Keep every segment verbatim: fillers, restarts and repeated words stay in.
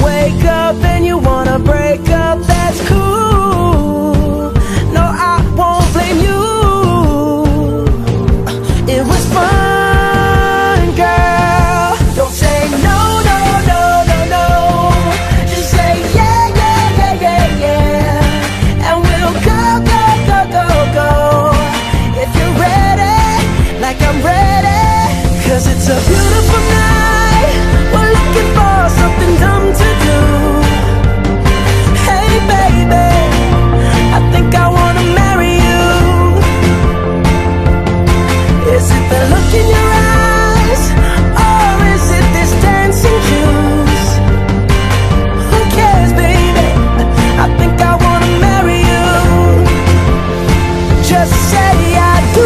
wake up and you wanna break up, that's cool. No, I won't blame you. It was fun, girl. Don't say no, no, no, no, no. Just say yeah, yeah, yeah, yeah, yeah. And we'll go, go, go, go, go. If you're ready, like I'm ready. Cause it's a beautiful night. We're looking for something dumb to do. Hey baby, I think I wanna marry you. Is it the look in your eyes, or is it this dancing juice? Who cares, baby? I think I wanna marry you. Just say I do.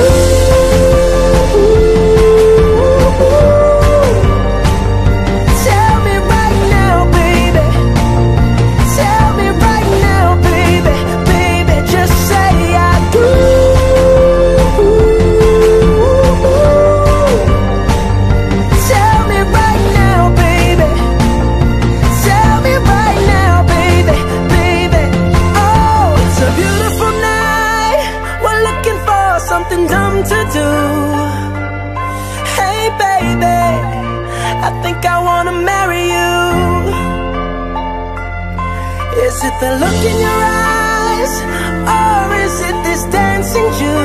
Tell me right now, baby. Tell me right now, baby. Baby, just say I do. Tell me right now, baby. Tell me right now, baby. Baby, oh, it's a beautiful night. We're looking for something dumb to do. Hey baby, I think I wanna marry you. Is it the look in your eyes, or is it this dancing juice?